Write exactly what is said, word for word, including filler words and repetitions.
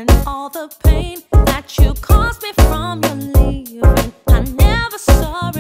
and all the pain that you caused me from your leaving. I never saw